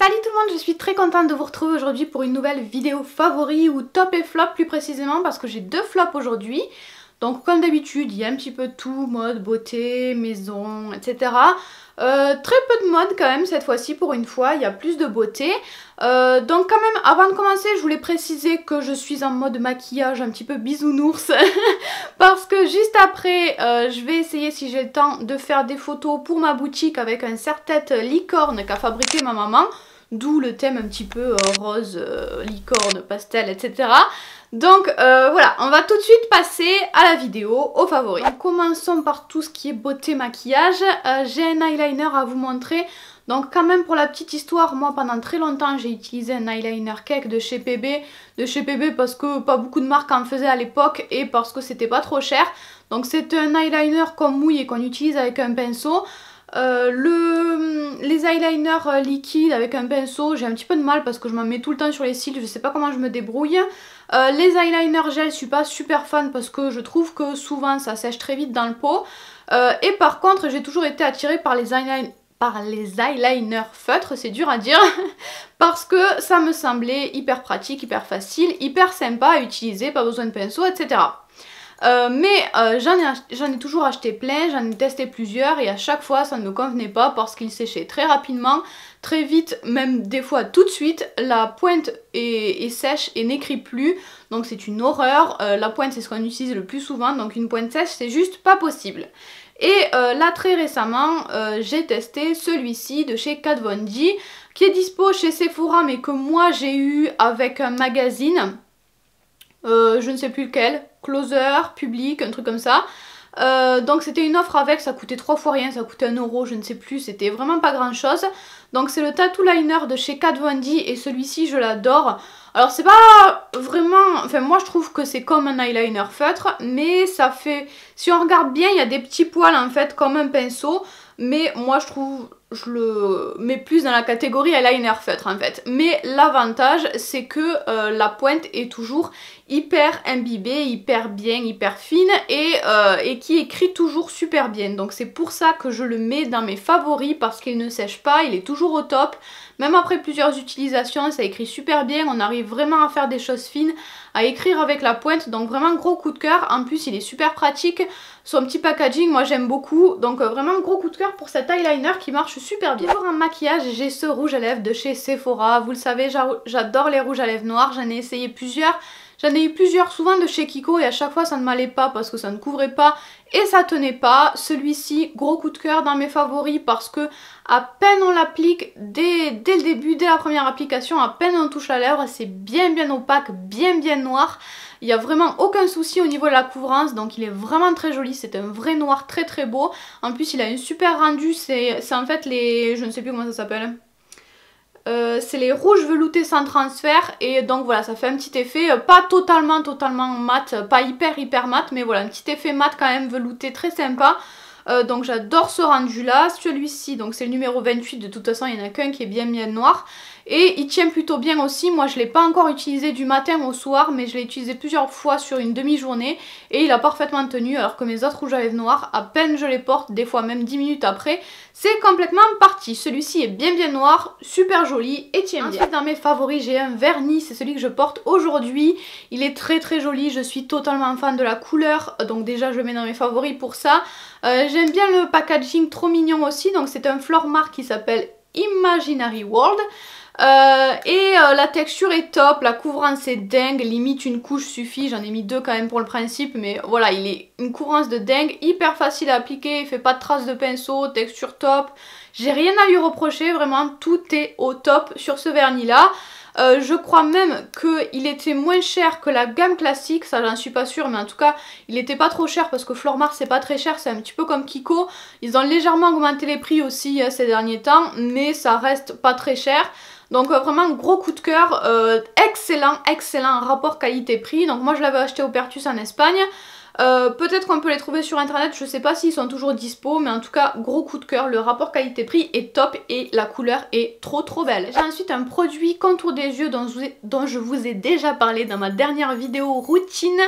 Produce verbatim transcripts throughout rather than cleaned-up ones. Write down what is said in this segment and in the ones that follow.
Salut tout le monde, je suis très contente de vous retrouver aujourd'hui pour une nouvelle vidéo favori ou top et flop plus précisément parce que j'ai deux flops aujourd'hui. Donc comme d'habitude, il y a un petit peu de tout, mode, beauté, maison, et cetera. Euh, très peu de mode quand même cette fois-ci pour une fois, il y a plus de beauté. Euh, donc quand même, avant de commencer, je voulais préciser que je suis en mode maquillage un petit peu bisounours. Parce que juste après, euh, je vais essayer si j'ai le temps de faire des photos pour ma boutique avec un serre-tête licorne qu'a fabriqué ma maman. D'où le thème un petit peu euh, rose, euh, licorne, pastel, et cetera. Donc euh, voilà, on va tout de suite passer à la vidéo, aux favoris. Donc, commençons par tout ce qui est beauté maquillage. Euh, j'ai un eyeliner à vous montrer. Donc quand même pour la petite histoire, moi pendant très longtemps j'ai utilisé un eyeliner cake de chez P B. De chez P B parce que pas beaucoup de marques en faisaient à l'époque et parce que c'était pas trop cher. Donc c'est un eyeliner comme mouille et qu'on utilise avec un pinceau. Euh, le, les eyeliners liquides avec un pinceau, j'ai un petit peu de mal parce que je m'en mets tout le temps sur les cils, je sais pas comment je me débrouille. Euh, les eyeliners gel, je suis pas super fan parce que je trouve que souvent ça sèche très vite dans le pot. Euh, et par contre, j'ai toujours été attirée par les eyeliners. par les eyeliners feutres, c'est dur à dire, parce que ça me semblait hyper pratique, hyper facile, hyper sympa à utiliser, pas besoin de pinceau, et cetera. Euh, mais euh, j'en ai, j'en ai toujours acheté plein, j'en ai testé plusieurs et à chaque fois ça ne me convenait pas parce qu'ils séchaient très rapidement, très vite, même des fois tout de suite, la pointe est, est sèche et n'écrit plus, donc c'est une horreur. Euh, la pointe c'est ce qu'on utilise le plus souvent, donc une pointe sèche c'est juste pas possible. Et euh, là très récemment euh, j'ai testé celui-ci de chez Kat Von D qui est dispo chez Sephora mais que moi j'ai eu avec un magazine, euh, je ne sais plus lequel, Closer, Public, un truc comme ça. Euh, donc c'était une offre avec, ça coûtait trois fois rien, ça coûtait un euro, je ne sais plus, c'était vraiment pas grand chose. Donc c'est le Tattoo Liner de chez Kat Von D et celui-ci je l'adore. Alors c'est pas vraiment, enfin moi je trouve que c'est comme un eyeliner feutre, mais ça fait, si on regarde bien il y a des petits poils en fait comme un pinceau, mais moi je trouve, je le mets plus dans la catégorie eyeliner feutre en fait. Mais l'avantage c'est que euh, la pointe est toujours hyper imbibée, hyper bien, hyper fine et, euh, et qui écrit toujours super bien. Donc c'est pour ça que je le mets dans mes favoris parce qu'il ne sèche pas, il est toujours au top. Même après plusieurs utilisations, ça écrit super bien, on arrive vraiment à faire des choses fines, à écrire avec la pointe, donc vraiment gros coup de cœur. En plus il est super pratique, son petit packaging moi j'aime beaucoup, donc euh, vraiment gros coup de cœur pour cet eyeliner qui marche super bien. Toujours en maquillage, j'ai ce rouge à lèvres de chez Sephora, vous le savez j'adore les rouges à lèvres noirs, j'en ai essayé plusieurs. J'en ai eu plusieurs souvent de chez Kiko et à chaque fois ça ne m'allait pas parce que ça ne couvrait pas et ça tenait pas. Celui-ci, gros coup de cœur dans mes favoris parce que à peine on l'applique dès, dès le début, dès la première application, à peine on touche la lèvre, c'est bien bien opaque, bien bien noir. Il n'y a vraiment aucun souci au niveau de la couvrance, donc il est vraiment très joli, c'est un vrai noir très très beau. En plus il a une super rendu, c'est en fait les... je ne sais plus comment ça s'appelle. Euh, c'est les rouges veloutés sans transfert et donc voilà ça fait un petit effet, euh, pas totalement totalement mat, pas hyper hyper mat mais voilà un petit effet mat quand même velouté très sympa. Euh, donc j'adore ce rendu là, celui-ci donc c'est le numéro vingt-huit, de toute façon il n'y en a qu'un qui est bien bien noir et il tient plutôt bien aussi. Moi je ne l'ai pas encore utilisé du matin au soir mais je l'ai utilisé plusieurs fois sur une demi-journée et il a parfaitement tenu alors que mes autres rouges à lèvres noirs à peine je les porte, des fois même dix minutes après c'est complètement parti. Celui-ci est bien bien noir, super joli et tient bien. Ensuite dans mes favoris j'ai un vernis, c'est celui que je porte aujourd'hui, il est très très joli, je suis totalement fan de la couleur donc déjà je le mets dans mes favoris pour ça. Euh, J'aime bien le packaging trop mignon aussi, donc c'est un Flormar qui s'appelle Imaginary World. Euh, et euh, la texture est top, la couvrance est dingue, limite une couche suffit, j'en ai mis deux quand même pour le principe, mais voilà il est une couvrance de dingue, hyper facile à appliquer, il fait pas de traces de pinceau, texture top, j'ai rien à lui reprocher, vraiment tout est au top sur ce vernis là. Euh, je crois même qu'il était moins cher que la gamme classique, ça j'en suis pas sûre, mais en tout cas il était pas trop cher parce que Flormar c'est pas très cher, c'est un petit peu comme Kiko. Ils ont légèrement augmenté les prix aussi hein, ces derniers temps, mais ça reste pas très cher. Donc euh, vraiment gros coup de cœur, euh, excellent, excellent rapport qualité-prix. Donc moi je l'avais acheté au Pertus en Espagne. Euh, Peut-être qu'on peut les trouver sur internet, je sais pas s'ils sont toujours dispo, mais en tout cas gros coup de cœur, le rapport qualité-prix est top et la couleur est trop trop belle. J'ai ensuite un produit contour des yeux dont je vous ai, dont je vous ai déjà parlé dans ma dernière vidéo routine.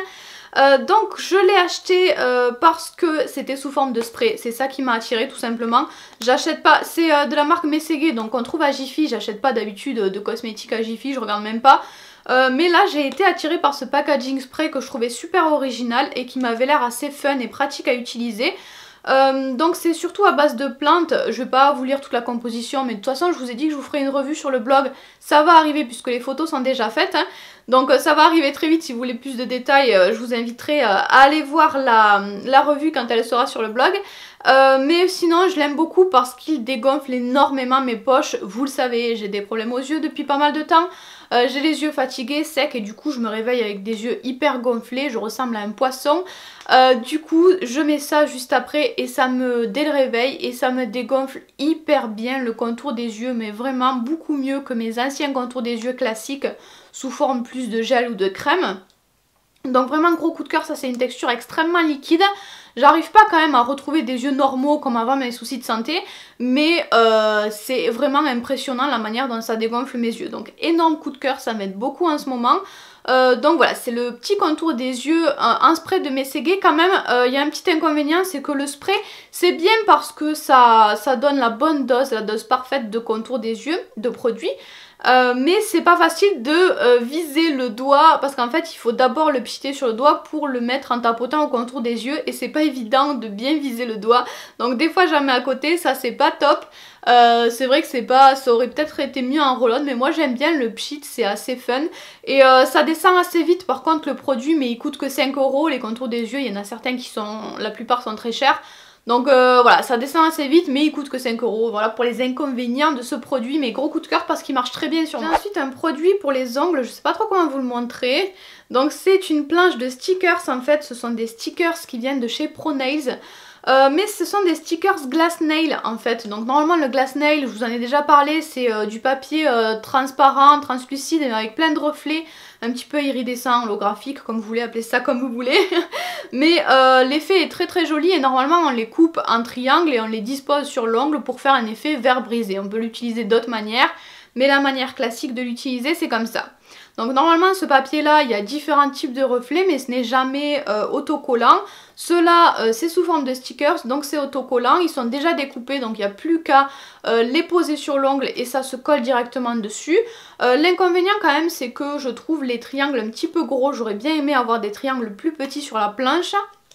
Euh, donc je l'ai acheté euh, parce que c'était sous forme de spray, c'est ça qui m'a attiré tout simplement. J'achète pas, c'est euh, de la marque Messege, donc on trouve à Jiffy, j'achète pas d'habitude de cosmétiques à Jiffy, je regarde même pas. Euh, mais là j'ai été attirée par ce packaging spray que je trouvais super original et qui m'avait l'air assez fun et pratique à utiliser. Euh, donc c'est surtout à base de plantes, je vais pas vous lire toute la composition mais de toute façon je vous ai dit que je vous ferai une revue sur le blog, ça va arriver puisque les photos sont déjà faites hein. Donc euh, ça va arriver très vite. Si vous voulez plus de détails euh, je vous inviterai euh, à aller voir la, la revue quand elle sera sur le blog. Euh, mais sinon je l'aime beaucoup parce qu'il dégonfle énormément mes poches, vous le savez j'ai des problèmes aux yeux depuis pas mal de temps. Euh, j'ai les yeux fatigués, secs et du coup je me réveille avec des yeux hyper gonflés, je ressemble à un poisson. Euh, du coup je mets ça juste après et ça me, dès le réveil, et ça me dégonfle hyper bien le contour des yeux, mais vraiment beaucoup mieux que mes anciens contours des yeux classiques sous forme plus de gel ou de crème. Donc vraiment gros coup de cœur, ça c'est une texture extrêmement liquide. J'arrive pas quand même à retrouver des yeux normaux comme avant mes soucis de santé, mais euh, c'est vraiment impressionnant la manière dont ça dégonfle mes yeux. Donc énorme coup de cœur, ça m'aide beaucoup en ce moment. Euh, donc voilà, c'est le petit contour des yeux euh, en spray de Messege. Quand même, il euh, y a un petit inconvénient, c'est que le spray, c'est bien parce que ça, ça donne la bonne dose, la dose parfaite de contour des yeux, de produit. Euh, mais c'est pas facile de euh, viser le doigt parce qu'en fait il faut d'abord le piquer sur le doigt pour le mettre en tapotant au contour des yeux et c'est pas évident de bien viser le doigt, donc des fois j'en mets à côté, ça c'est pas top. Euh, c'est vrai que c'est pas, ça aurait peut-être été mieux en roll-on, mais moi j'aime bien le pchit, c'est assez fun et euh, ça descend assez vite. Par contre le produit, mais il coûte que cinq euros, les contours des yeux il y en a certains qui sont, la plupart sont très chers. Donc euh, voilà, ça descend assez vite mais il coûte que cinq euros. Voilà pour les inconvénients de ce produit, mais gros coup de cœur parce qu'il marche très bien sur moi. J'ai ensuite un produit pour les ongles, je sais pas trop comment vous le montrer. Donc c'est une planche de stickers en fait, ce sont des stickers qui viennent de chez Pro Nails. Euh, mais ce sont des stickers glass nail en fait. Donc normalement le glass nail, je vous en ai déjà parlé, c'est euh, du papier euh, transparent, translucide avec plein de reflets, un petit peu iridescent, holographique, comme vous voulez, appeler ça comme vous voulez. Mais euh, l'effet est très très joli et normalement on les coupe en triangle et on les dispose sur l'ongle pour faire un effet verre brisé. On peut l'utiliser d'autres manières, mais la manière classique de l'utiliser c'est comme ça. Donc normalement ce papier là, il y a différents types de reflets mais ce n'est jamais euh, autocollant. Ceux-là euh, c'est sous forme de stickers donc c'est autocollant, ils sont déjà découpés donc il n'y a plus qu'à euh, les poser sur l'ongle et ça se colle directement dessus. Euh, L'inconvénient quand même c'est que je trouve les triangles un petit peu gros, j'aurais bien aimé avoir des triangles plus petits sur la planche.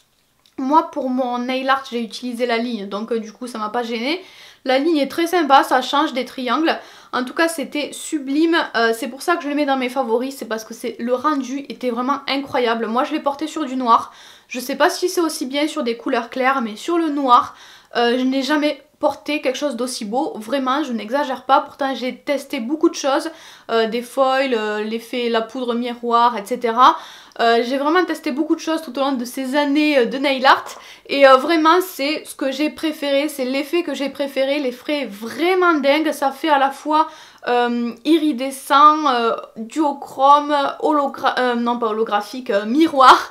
Moi pour mon nail art j'ai utilisé la ligne donc euh, du coup ça m'a pas gêné. La ligne est très sympa, ça change des triangles. En tout cas c'était sublime, euh, c'est pour ça que je le mets dans mes favoris, c'est parce que le rendu était vraiment incroyable. Moi je l'ai porté sur du noir, je sais pas si c'est aussi bien sur des couleurs claires, mais sur le noir, euh, je n'ai jamais porté quelque chose d'aussi beau, vraiment je n'exagère pas. Pourtant j'ai testé beaucoup de choses, euh, des foils, euh, l'effet, la poudre miroir, et cetera. Euh, j'ai vraiment testé beaucoup de choses tout au long de ces années de nail art et euh, vraiment c'est ce que j'ai préféré, c'est l'effet que j'ai préféré. L'effet est vraiment dingue, ça fait à la fois euh, iridescent, euh, duochrome, hologra euh, non pas holographique, euh, miroir.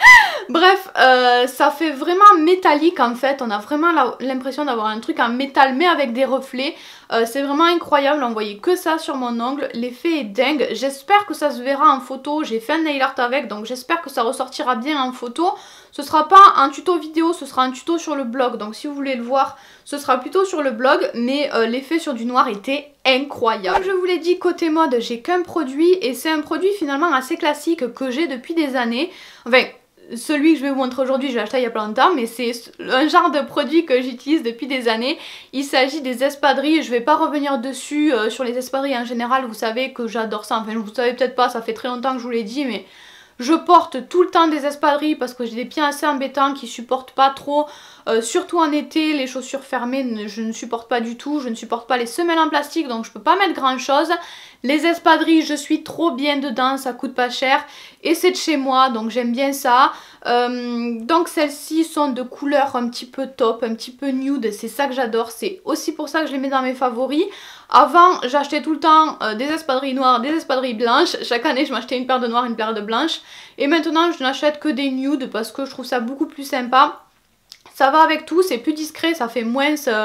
Bref, euh, ça fait vraiment métallique en fait, on a vraiment l'impression d'avoir un truc en métal mais avec des reflets. Euh, c'est vraiment incroyable, on voyait que ça sur mon ongle, l'effet est dingue. J'espère que ça se verra en photo, j'ai fait un nail art avec donc j'espère que ça ressortira bien en photo. Ce sera pas un tuto vidéo, ce sera un tuto sur le blog, donc si vous voulez le voir ce sera plutôt sur le blog, mais euh, l'effet sur du noir était incroyable. Comme je vous l'ai dit, côté mode j'ai qu'un produit et c'est un produit finalement assez classique que j'ai depuis des années. Enfin, celui que je vais vous montrer aujourd'hui, je l'ai acheté il y a plein de temps, mais c'est un genre de produit que j'utilise depuis des années. Il s'agit des espadrilles, je vais pas revenir dessus, euh, sur les espadrilles en général, vous savez que j'adore ça, enfin vous savez peut-être pas, ça fait très longtemps que je vous l'ai dit, mais je porte tout le temps des espadrilles parce que j'ai des pieds assez embêtants qui supportent pas trop, euh, surtout en été, les chaussures fermées je ne supporte pas du tout, je ne supporte pas les semelles en plastique donc je peux pas mettre grand chose. Les espadrilles je suis trop bien dedans, ça coûte pas cher et c'est de chez moi donc j'aime bien ça. Euh, donc celles-ci sont de couleur un petit peu top, un petit peu nude, c'est ça que j'adore, c'est aussi pour ça que je les mets dans mes favoris. Avant j'achetais tout le temps euh, des espadrilles noires, des espadrilles blanches, chaque année je m'achetais une paire de noires, une paire de blanches et maintenant je n'achète que des nudes parce que je trouve ça beaucoup plus sympa. Ça va avec tout, c'est plus discret, ça fait moins euh,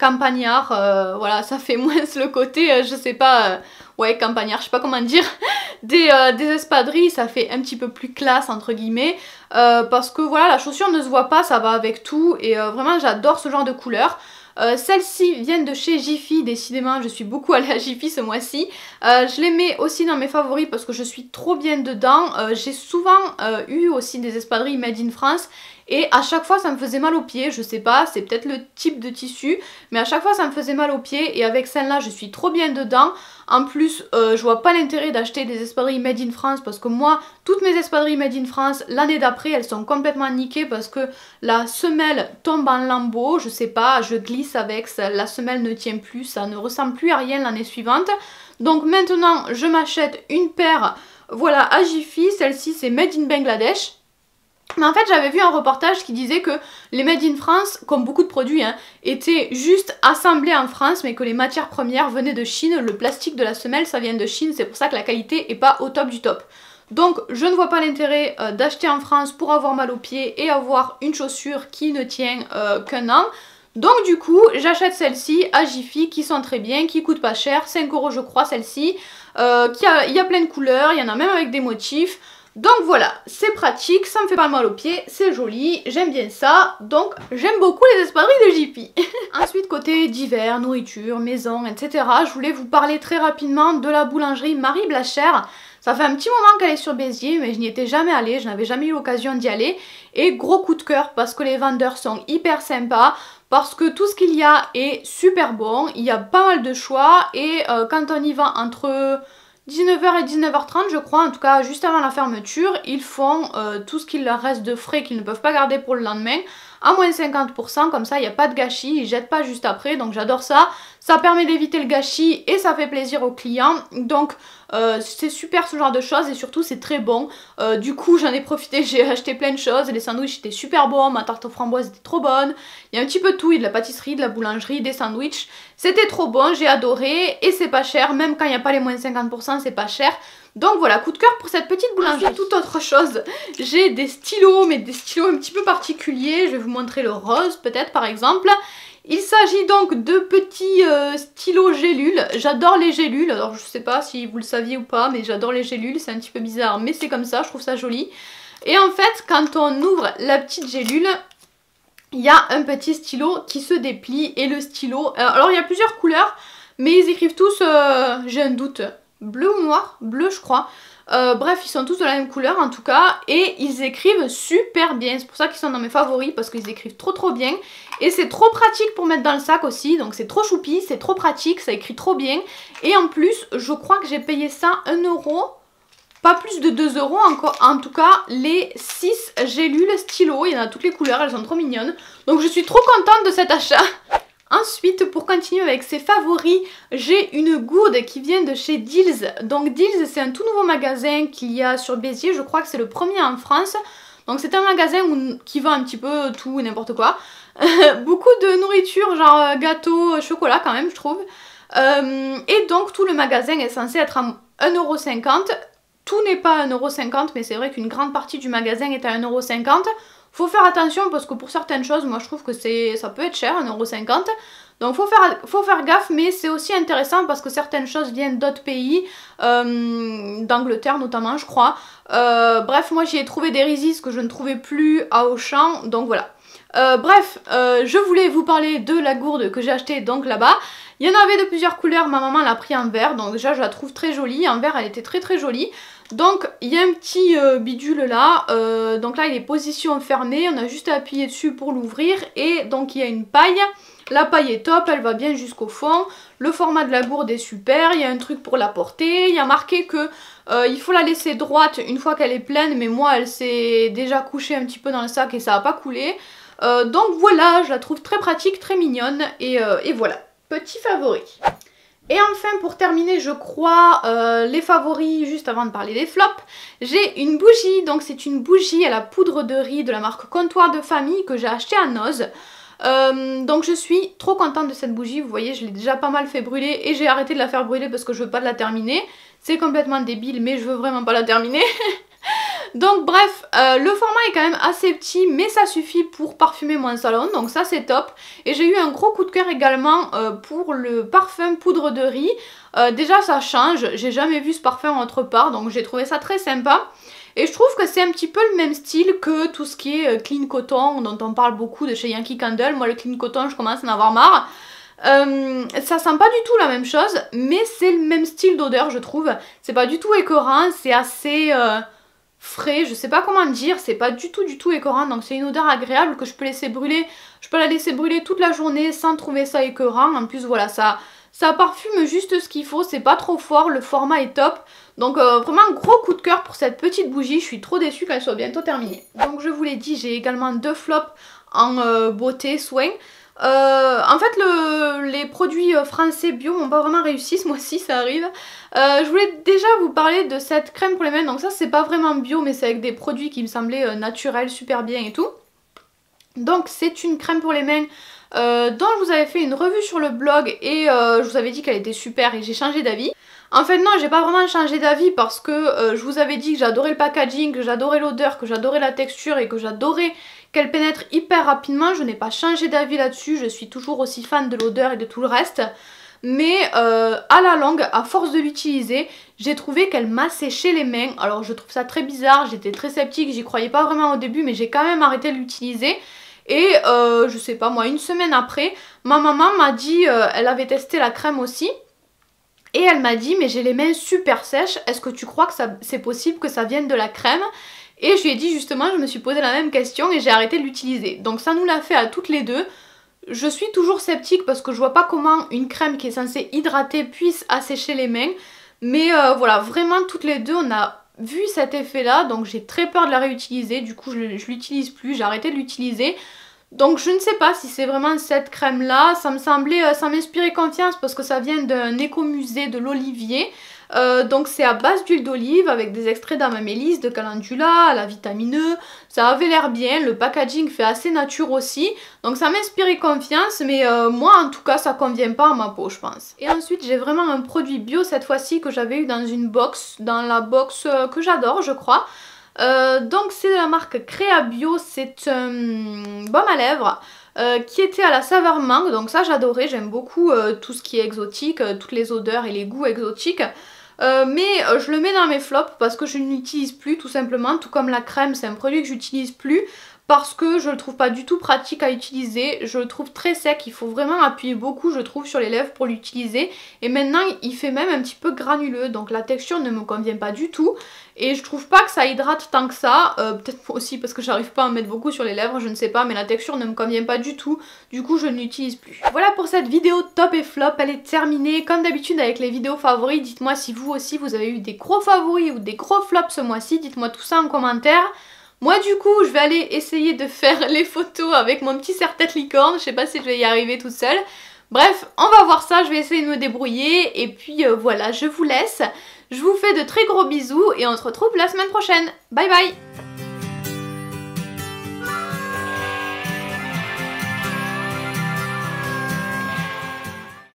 campagnard, euh, voilà, ça fait moins le côté, euh, je sais pas, euh, ouais, campagnard, je sais pas comment dire, des, euh, des espadrilles, ça fait un petit peu plus classe entre guillemets, euh, parce que voilà, la chaussure ne se voit pas, ça va avec tout, et euh, vraiment j'adore ce genre de couleur. Euh, Celles-ci viennent de chez Jiffy, décidément je suis beaucoup allée à Jiffy ce mois-ci. Euh, je les mets aussi dans mes favoris parce que je suis trop bien dedans. Euh, J'ai souvent euh, eu aussi des espadrilles made in France et à chaque fois ça me faisait mal aux pieds, je sais pas, c'est peut-être le type de tissu, mais à chaque fois ça me faisait mal aux pieds et avec celle-là je suis trop bien dedans. En plus euh, je vois pas l'intérêt d'acheter des espadrilles made in France parce que moi toutes mes espadrilles made in France l'année d'après elles sont complètement niquées parce que la semelle tombe en lambeaux, je sais pas, je glisse avec, ça, la semelle ne tient plus, ça ne ressemble plus à rien l'année suivante. Donc maintenant je m'achète une paire, voilà, à Jiffy, celle-ci c'est made in Bangladesh. Mais en fait j'avais vu un reportage qui disait que les made in France, comme beaucoup de produits, hein, étaient juste assemblés en France mais que les matières premières venaient de Chine, le plastique de la semelle ça vient de Chine, c'est pour ça que la qualité est pas au top du top. Donc je ne vois pas l'intérêt euh, d'acheter en France pour avoir mal aux pieds et avoir une chaussure qui ne tient euh, qu'un an. Donc du coup j'achète celle-ci à Jiffy qui sont très bien, qui coûtent pas cher, cinq euros je crois celle-ci, euh, il y a plein de couleurs, il y en a même avec des motifs. Donc voilà, c'est pratique, ça me fait pas mal aux pieds, c'est joli, j'aime bien ça, donc j'aime beaucoup les espadrilles de Jiffy. Ensuite côté divers, nourriture, maison, et cetera, je voulais vous parler très rapidement de la boulangerie Marie Blachère. Ça fait un petit moment qu'elle est sur Béziers, mais je n'y étais jamais allée, je n'avais jamais eu l'occasion d'y aller. Et gros coup de cœur parce que les vendeurs sont hyper sympas, parce que tout ce qu'il y a est super bon, il y a pas mal de choix et euh, quand on y va entre dix-neuf heures et dix-neuf heures trente je crois, en tout cas juste avant la fermeture, ils font euh, tout ce qu'il leur reste de frais qu'ils ne peuvent pas garder pour le lendemain à moins cinquante pour cent, comme ça il n'y a pas de gâchis, ils jettent pas juste après, donc j'adore ça. Ça permet d'éviter le gâchis et ça fait plaisir aux clients, donc euh, c'est super ce genre de choses et surtout c'est très bon. Euh, du coup j'en ai profité, j'ai acheté plein de choses, les sandwichs étaient super bons, ma tarte aux framboises était trop bonne, il y a un petit peu de tout, il y a de la pâtisserie, de la boulangerie, des sandwichs, c'était trop bon, j'ai adoré et c'est pas cher, même quand il n'y a pas les moins cinquante pour cent c'est pas cher. Donc voilà, coup de cœur pour cette petite boulangerie. Ensuite, toute autre chose, j'ai des stylos, mais des stylos un petit peu particuliers. Je vais vous montrer le rose peut-être par exemple. Il s'agit donc de petits euh, stylos gélules. J'adore les gélules, alors je sais pas si vous le saviez ou pas, mais j'adore les gélules, c'est un petit peu bizarre, mais c'est comme ça, je trouve ça joli. Et en fait, quand on ouvre la petite gélule, il y a un petit stylo qui se déplie et le stylo... Alors il y a plusieurs couleurs, mais ils écrivent tous, euh, j'ai un doute... bleu ou noir, bleu je crois, euh, bref ils sont tous de la même couleur en tout cas et ils écrivent super bien, c'est pour ça qu'ils sont dans mes favoris parce qu'ils écrivent trop trop bien et c'est trop pratique pour mettre dans le sac aussi, donc c'est trop choupi, c'est trop pratique, ça écrit trop bien et en plus je crois que j'ai payé ça un euro, pas plus de deux euros encore, en tout cas les six gélules stylo, il y en a toutes les couleurs, elles sont trop mignonnes, donc je suis trop contente de cet achat. Ensuite, pour continuer avec ses favoris, j'ai une gourde qui vient de chez Deals. Donc Deals, c'est un tout nouveau magasin qu'il y a sur Béziers, je crois que c'est le premier en France. Donc c'est un magasin où, qui vend un petit peu tout et n'importe quoi. Beaucoup de nourriture, genre gâteau, chocolat quand même, je trouve. Euh, et donc tout le magasin est censé être à un euro cinquante. Tout n'est pas à un euro cinquante, mais c'est vrai qu'une grande partie du magasin est à un euro cinquante. Faut faire attention parce que pour certaines choses, moi je trouve que c'est ça peut être cher, un euro cinquante. Donc faut faire, faut faire gaffe, mais c'est aussi intéressant parce que certaines choses viennent d'autres pays, euh, d'Angleterre notamment je crois. Euh, bref, moi j'y ai trouvé des Reese's que je ne trouvais plus à Auchan, donc voilà. Euh, bref, euh, je voulais vous parler de la gourde que j'ai achetée donc là-bas. Il y en avait de plusieurs couleurs, ma maman l'a pris en vert, donc déjà je la trouve très jolie, en vert elle était très très jolie. Donc il y a un petit euh, bidule là, euh, donc là il est position fermée, on a juste à appuyer dessus pour l'ouvrir et donc il y a une paille. La paille est top, elle va bien jusqu'au fond, le format de la gourde est super, il y a un truc pour la porter, il y a marqué que euh, il faut la laisser droite une fois qu'elle est pleine, mais moi elle s'est déjà couchée un petit peu dans le sac et ça n'a pas coulé. Euh, donc voilà, je la trouve très pratique, très mignonne et, euh, et voilà, petit favori. Et enfin pour terminer je crois euh, les favoris juste avant de parler des flops, j'ai une bougie, donc c'est une bougie à la poudre de riz de la marque Comptoir de Famille que j'ai acheté à Noz. Euh, donc je suis trop contente de cette bougie, vous voyez je l'ai déjà pas mal fait brûler et j'ai arrêté de la faire brûler parce que je veux pas de la terminer. C'est complètement débile mais je veux vraiment pas la terminer. Donc bref, euh, le format est quand même assez petit, mais ça suffit pour parfumer mon salon, donc ça c'est top. Et j'ai eu un gros coup de cœur également euh, pour le parfum poudre de riz. Euh, déjà ça change, j'ai jamais vu ce parfum autre part, donc j'ai trouvé ça très sympa. Et je trouve que c'est un petit peu le même style que tout ce qui est Clean Cotton, dont on parle beaucoup de chez Yankee Candle. Moi le Clean Cotton, je commence à en avoir marre. Euh, ça sent pas du tout la même chose, mais c'est le même style d'odeur je trouve. C'est pas du tout écœurant, c'est assez euh, frais, je sais pas comment dire, c'est pas du tout du tout écœurant, donc c'est une odeur agréable que je peux laisser brûler. Je peux la laisser brûler toute la journée sans trouver ça écœurant. En plus voilà, ça, ça parfume juste ce qu'il faut, c'est pas trop fort, le format est top. Donc euh, vraiment un gros coup de cœur pour cette petite bougie, je suis trop déçue qu'elle soit bientôt terminée. Donc je vous l'ai dit, j'ai également deux flops en euh, beauté, soin. Euh, en fait le, les produits français bio n'ont pas vraiment réussi ce mois-ci, ça arrive. Euh, je voulais déjà vous parler de cette crème pour les mains, donc ça c'est pas vraiment bio mais c'est avec des produits qui me semblaient euh, naturels, super bien et tout. Donc c'est une crème pour les mains euh, dont je vous avais fait une revue sur le blog et euh, je vous avais dit qu'elle était super et j'ai changé d'avis. En fait non, j'ai pas vraiment changé d'avis parce que euh, je vous avais dit que j'adorais le packaging, que j'adorais l'odeur, que j'adorais la texture et que j'adorais qu'elle pénètre hyper rapidement. Je n'ai pas changé d'avis là-dessus, je suis toujours aussi fan de l'odeur et de tout le reste. Mais euh, à la longue, à force de l'utiliser, j'ai trouvé qu'elle m'a séché les mains. Alors je trouve ça très bizarre, j'étais très sceptique, j'y croyais pas vraiment au début mais j'ai quand même arrêté de l'utiliser. Et euh, je sais pas moi, une semaine après, ma maman m'a dit, euh, elle avait testé la crème aussi. Et elle m'a dit mais j'ai les mains super sèches, est-ce que tu crois que c'est possible que ça vienne de la crème? Et je lui ai dit justement, je me suis posé la même question et j'ai arrêté de l'utiliser. Donc ça nous l'a fait à toutes les deux. Je suis toujours sceptique parce que je vois pas comment une crème qui est censée hydrater puisse assécher les mains. Mais euh, voilà, vraiment toutes les deux on a vu cet effet là, donc j'ai très peur de la réutiliser. Du coup je, je l'utilise plus, j'ai arrêté de l'utiliser. Donc je ne sais pas si c'est vraiment cette crème là, ça me semblait, ça m'inspirait confiance parce que ça vient d'un écomusée de l'Olivier. Euh, donc c'est à base d'huile d'olive avec des extraits d'amamélis, de calendula, la vitamine E, ça avait l'air bien, le packaging fait assez nature aussi, donc ça m'inspirait confiance, mais euh, moi en tout cas ça convient pas à ma peau je pense. Et ensuite j'ai vraiment un produit bio cette fois-ci que j'avais eu dans une box, dans la box euh, que j'adore je crois. Euh, donc c'est de la marque Créa Bio, c'est un euh, baume à lèvres euh, qui était à la saveur mangue, donc ça j'adorais, j'aime beaucoup euh, tout ce qui est exotique, euh, toutes les odeurs et les goûts exotiques. Euh, mais euh, je le mets dans mes flops parce que je ne l'utilise plus tout simplement, tout comme la crème c'est un produit que j'utilise plus parce que je le trouve pas du tout pratique à utiliser, je le trouve très sec, il faut vraiment appuyer beaucoup je trouve sur les lèvres pour l'utiliser et maintenant il fait même un petit peu granuleux donc la texture ne me convient pas du tout et je trouve pas que ça hydrate tant que ça, euh, peut-être aussi parce que j'arrive pas à en mettre beaucoup sur les lèvres, je ne sais pas mais la texture ne me convient pas du tout, du coup je ne l'utilise plus. Voilà pour cette vidéo top et flop, elle est terminée, comme d'habitude avec les vidéos favoris, dites-moi si vous aussi vous avez eu des gros favoris ou des gros flops ce mois-ci, dites-moi tout ça en commentaire. Moi du coup je vais aller essayer de faire les photos avec mon petit serre-tête licorne, je sais pas si je vais y arriver toute seule. Bref, on va voir ça, je vais essayer de me débrouiller et puis euh, voilà, je vous laisse. Je vous fais de très gros bisous et on se retrouve la semaine prochaine. Bye bye!